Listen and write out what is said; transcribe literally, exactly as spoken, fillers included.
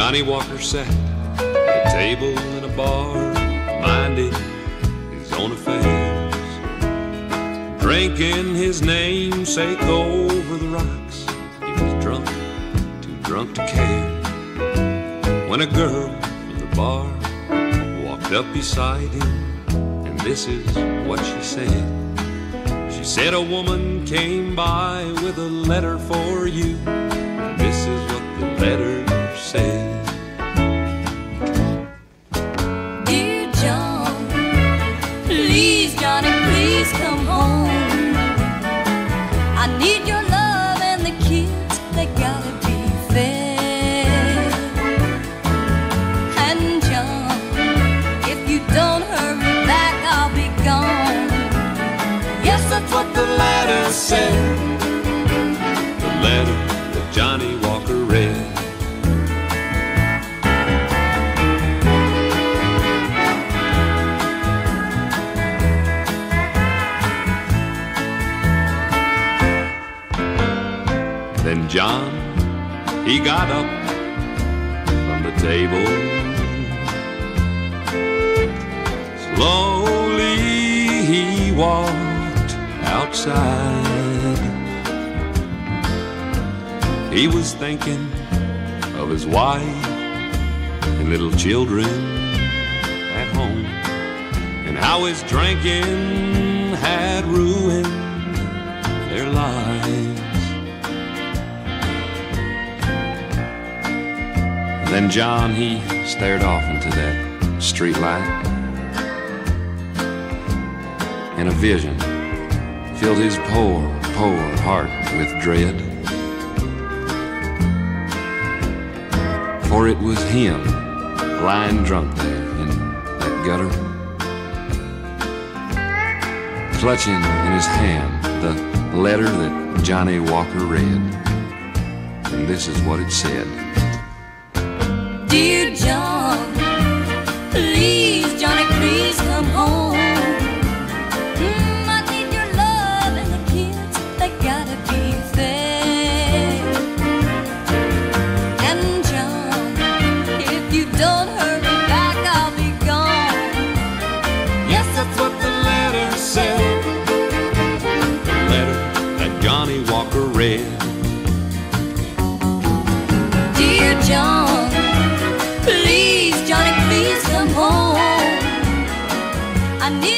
Johnny Walker sat at a table in a bar, minding his own affairs, drinking his namesake over the rocks. He was drunk, too drunk to care, when a girl from the bar walked up beside him, and this is what she said. She said, "A woman came by with a letter for you," and this is what the letter said. Dear John, please, Johnny, please come home. I need your love and the kids, they gotta be fed. And John, if you don't hurry back, I'll be gone. Yes, that's what the letter said. The letter that Johnny Walker read. Then John, he got up from the table. Slowly he walked outside. He was thinking of his wife and little children at home, and how his drinking had ruined their lives. Then John, he stared off into that street light, and a vision filled his poor, poor heart with dread. For it was him lying drunk there in that gutter, clutching in his hand the letter that Johnny Walker read. And this is what it said. Dear John, please, Johnny, please come home. Mm, I need your love and the kids, they gotta be fed. And John, if you don't hurry back, I'll be gone. Yes, that's what the letter said. The letter that Johnny Walker read. Dear John, please, Johnny, please come home. I need